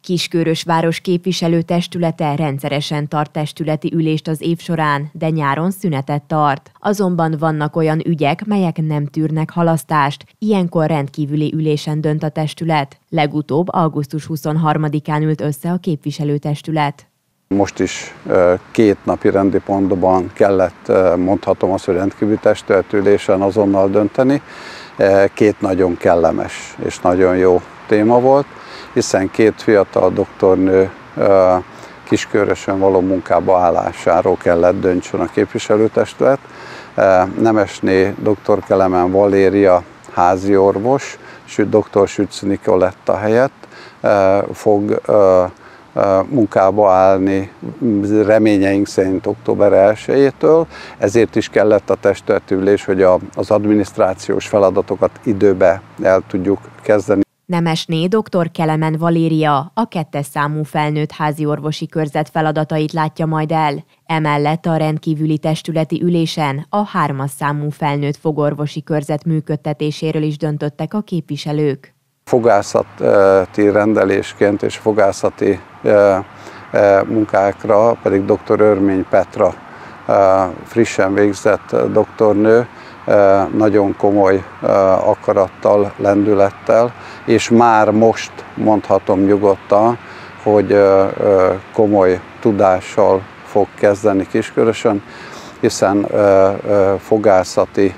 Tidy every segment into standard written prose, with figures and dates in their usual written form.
Kiskörösváros képviselőtestülete rendszeresen tart testületi ülést az év során, de nyáron szünetet tart. Azonban vannak olyan ügyek, melyek nem tűrnek halasztást, ilyenkor rendkívüli ülésen dönt a testület. Legutóbb augusztus 23-án ült össze a képviselőtestület. Most is 2 napi rendi pontban kellett, mondhatom azt, hogy rendkívüli testületülésen azonnal dönteni. 2 nagyon kellemes és nagyon jó téma volt, hiszen 2 fiatal doktornő Kiskörösön való munkába állásáról kellett döntsön a képviselőtestület. Nemesné dr. Kelemen Valéria házi orvos, dr. Sütz Nikoletta helyett fog munkába állni reményeink szerint október 1-től, ezért is kellett a testületi ülés, hogy az adminisztrációs feladatokat időbe el tudjuk kezdeni. Nemesné dr. Kelemen Valéria a 2. számú felnőtt háziorvosi körzet feladatait látja majd el. Emellett a rendkívüli testületi ülésen a 3. számú felnőtt fogorvosi körzet működtetéséről is döntöttek a képviselők. Fogászati rendelésként és fogászati munkákra pedig dr. Örmény Petra, frissen végzett doktornő, nagyon komoly akarattal, lendülettel, és már most mondhatom nyugodtan, hogy komoly tudással fog kezdeni Kiskörösön, hiszen fogászati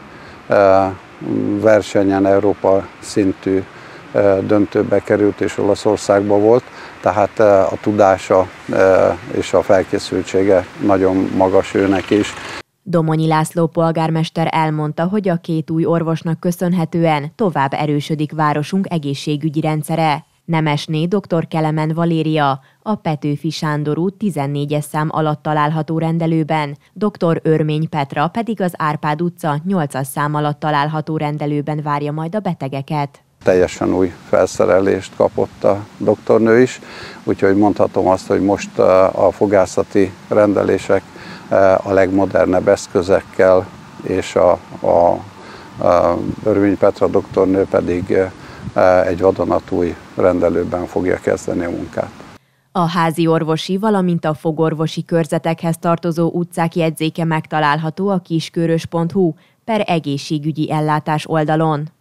versenyen Európa szintű döntőbe került és Olaszországba volt, tehát a tudása és a felkészültsége nagyon magas őnek is. Domonyi László polgármester elmondta, hogy a 2 új orvosnak köszönhetően tovább erősödik városunk egészségügyi rendszere. Nemesné dr. Kelemen Valéria a Petőfi Sándor út 14-es szám alatt található rendelőben, dr. Örmény Petra pedig az Árpád utca 8-as szám alatt található rendelőben várja majd a betegeket. Teljesen új felszerelést kapott a doktornő is, úgyhogy mondhatom azt, hogy most a fogászati rendelések a legmodernebb eszközekkel, és a Örmény Petra doktornő pedig egy vadonatúj rendelőben fogja kezdeni a munkát. A házi orvosi, valamint a fogorvosi körzetekhez tartozó utcák jegyzéke megtalálható a kiskörös.hu/egészségügyi ellátás oldalon.